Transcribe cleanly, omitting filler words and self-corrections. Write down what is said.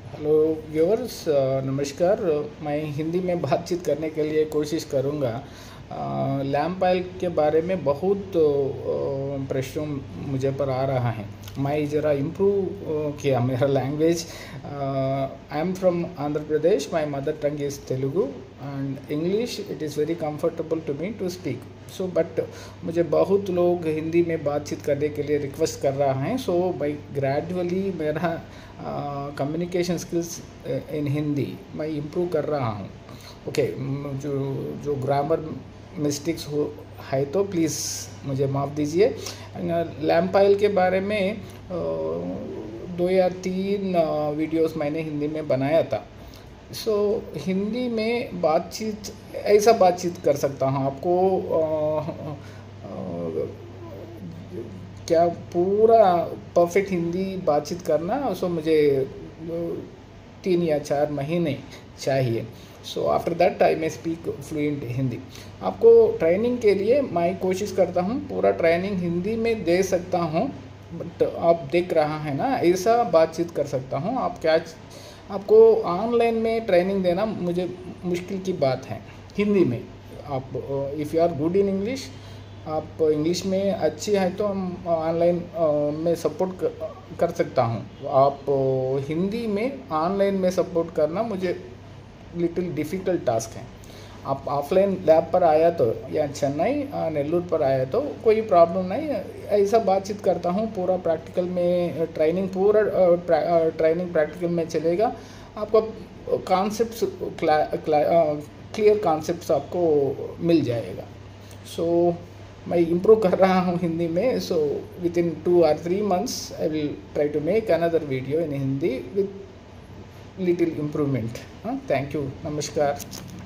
Hello viewers, नमस्कार। मैं हिंदी में बातचीत करने के लिए कोशिश करूँगा। लैम्प ऑयल के बारे में बहुत प्रश्न मुझे पर आ रहा है। मैं ज़रा इम्प्रूव किया मेरा language. I am from Andhra Pradesh, my mother tongue is Telugu and English. It is very comfortable to me to speak. So but मुझे बहुत लोग हिंदी में बातचीत करने के लिए रिक्वेस्ट कर रहा हैं। सो मैं ग्रेजुअली मेरा कम्युनिकेशन स्किल्स इन हिंदी मैं इम्प्रूव कर रहा हूँ। ओके, जो जो ग्रामर मिस्टेक्स हो है तो प्लीज़ मुझे माफ़ दीजिए। लैम्प ऑयल के बारे में 2 या 3 वीडियोस मैंने हिंदी में बनाया था। सो हिंदी में बातचीत ऐसा बातचीत कर सकता हूँ आपको। क्या पूरा परफेक्ट हिंदी बातचीत करना, सो मुझे 3 या 4 महीने चाहिए। So after that I may speak fluent Hindi. आपको ट्रेनिंग के लिए मैं कोशिश करता हूँ पूरा ट्रेनिंग हिंदी में दे सकता हूँ। बट आप देख रहा है ना, ऐसा बातचीत कर सकता हूँ। आप क्या आपको ऑनलाइन में ट्रेनिंग देना मुझे मुश्किल की बात है हिंदी में। आप if you are good in English, आप इंग्लिश में अच्छी है तो हम ऑनलाइन में सपोर्ट कर सकता हूँ। आप हिंदी में ऑनलाइन में सपोर्ट करना मुझे लिटिल डिफ़िकल्ट टास्क है। आप ऑफलाइन लैब पर आया तो या चेन्नई नेल्लूर पर आया तो कोई प्रॉब्लम नहीं। ऐसा बातचीत करता हूँ पूरा प्रैक्टिकल में ट्रेनिंग, पूरा ट्रेनिंग प्रैक्टिकल में चलेगा। आपको कॉन्सेप्ट्स क्लियर कॉन्सेप्ट्स आपको मिल जाएगा। सो मैं इम्प्रूव कर रहा हूँ हिंदी में। So within 2 or 3 months I will try to make another video in Hindi with little improvement. Thank you, नमस्कार।